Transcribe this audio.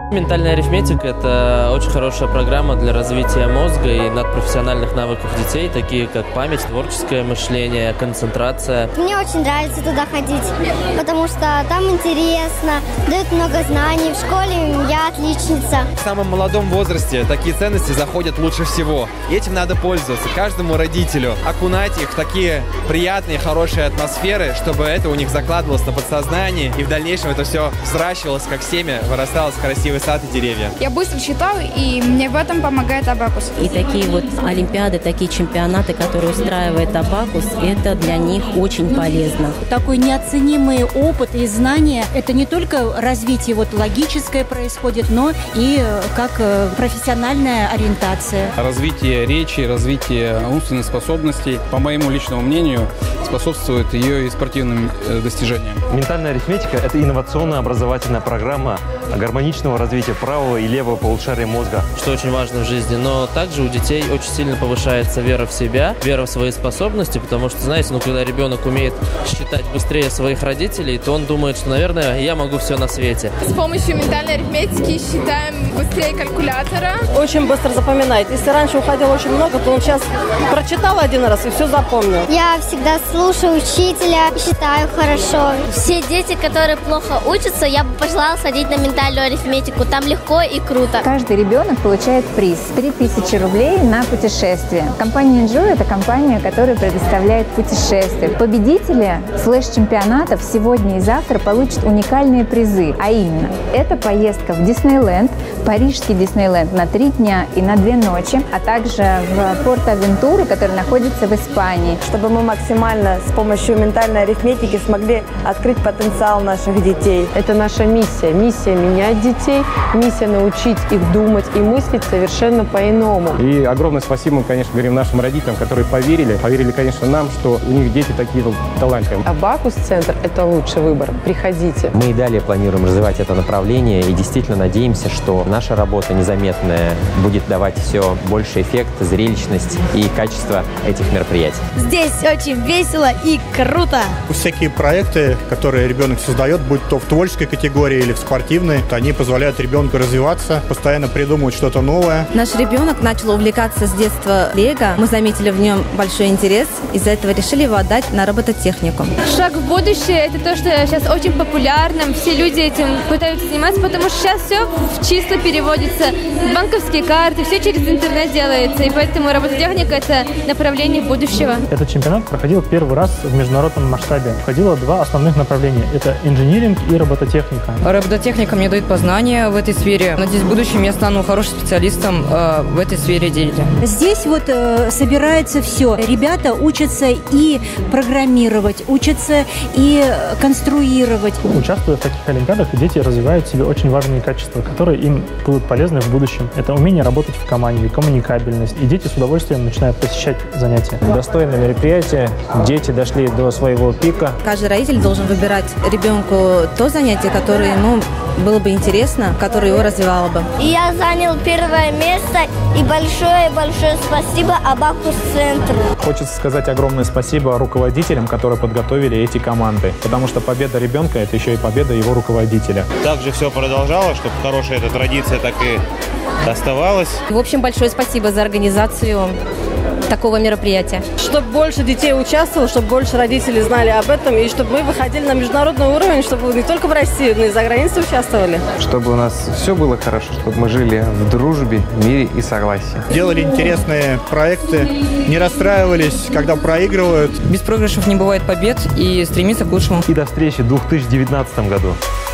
Ментальная арифметика – это очень хорошая программа для развития мозга и надпрофессиональных навыков детей, такие как память, творческое мышление, концентрация. Мне очень нравится туда ходить, потому что там интересно, дают много знаний. В школе я отличница. В самом молодом возрасте такие ценности заходят лучше всего. И этим надо пользоваться каждому родителю, окунать их в такие приятные, хорошие атмосферы, чтобы это у них закладывалось на подсознании, и в дальнейшем это все взращивалось как семя, вырастало в красивый сад и деревья. Я быстро читаю, и мне в этом помогает Абакус. И такие вот олимпиады, такие чемпионаты, которые устраивает Абакус, это для них очень полезно. Такой неоценимый опыт и знания. Это не только развитие вот логическое происходит, но и как профессиональная ориентация. Развитие речи, развитие умственных способностей, по моему личному мнению, способствует ее и спортивным достижениям. Ментальная арифметика – это инновационная образовательная программа гармоничного развития правого и левого полушария мозга. Что очень важно в жизни, но также у детей очень сильно повышается вера в себя, вера в свои способности, потому что, знаете, когда ребенок умеет считать быстрее своих родителей, то он думает, что, наверное, я могу все на свете. С помощью ментальной арифметики считаем быстрее калькулятора. Очень быстро запоминает. Если раньше уходило очень много, то он сейчас прочитал один раз и все запомнил. Я всегда слушаю учителя, считаю хорошо. Все дети, которые плохо учатся, я бы пожелала садить на ментальную арифметику. Там легко и круто. Каждый ребенок получает приз – 3000 рублей на путешествие. Компания Enjoy – это компания, которая предоставляет путешествия. Победители флеш-чемпионатов сегодня и завтра получат уникальные призы. А именно, это поездка в Диснейленд, парижский Диснейленд на 3 дня и на 2 ночи, а также в Порт-Авентуру, который находится в Испании. Чтобы мы максимально с помощью ментальной арифметики смогли открыть потенциал наших детей. Это наша миссия. Миссия менять детей, миссия научить их думать и мыслить совершенно по-иному. И огромное спасибо, конечно, говорим нашим родителям, которые поверили, конечно, нам, что у них дети такие талантливые. Абакус-центр – это лучший выбор. Приходите. Мы и далее планируем развивать это направление и действительно надеемся, что наша работа незаметная будет давать все больше эффект, зрелищность и качество этих мероприятий. Здесь очень весело и круто. Всякие проекты, которые ребенок создает, будь то в творческой категории или в спортивной, они позволяют ребенку развиваться, постоянно придумывать что-то новое. Наш ребенок начал увлекаться с детства лего. Мы заметили в нем большой интерес, из-за этого решили его отдать на робототехнику. Шаг в будущее – это то, что сейчас очень популярно. Все люди этим пытаются заниматься, потому что сейчас все в чисто переводится. Банковские карты, все через интернет делается. И поэтому робототехника – это направление будущего. Этот чемпионат проходил первый раз в международном масштабе. Входило 2 основных направления – это инжиниринг и робототехника. Робототехника мне дает познания в этой сфере. Надеюсь, в будущем я стану хорошим специалистом в этой сфере деятельности. Здесь вот собирается все. Ребята учатся и программировать, учатся и конструировать. Участвуя в таких олимпиадах, дети развивают в себе очень важные качества, которые им будут полезны в будущем. Это умение работать в команде, коммуникабельность. И дети с удовольствием начинают посещать занятия. Достойное мероприятие. Дети дошли до своего пика. Каждый родитель должен выбирать ребенку то занятие, которое ему было бы интересно, которое его развивало бы. Я занял 1-е место, и большое-большое спасибо Абакус-центру. Хочется сказать огромное спасибо руководителям, которые подготовили эти команды, потому что победа ребенка – это еще и победа его руководителя. Также все продолжалось, чтобы хорошая эта традиция так и оставалась. В общем, большое спасибо за организацию такого мероприятия. Чтобы больше детей участвовало, чтобы больше родителей знали об этом, и чтобы мы выходили на международный уровень, чтобы не только в России, но и за границей участвовали. Чтобы у нас все было хорошо, чтобы мы жили в дружбе, мире и согласии. Делали интересные проекты, не расстраивались, когда проигрывают. Без проигрышев не бывает побед и стремиться к лучшему. И до встречи в 2019 году.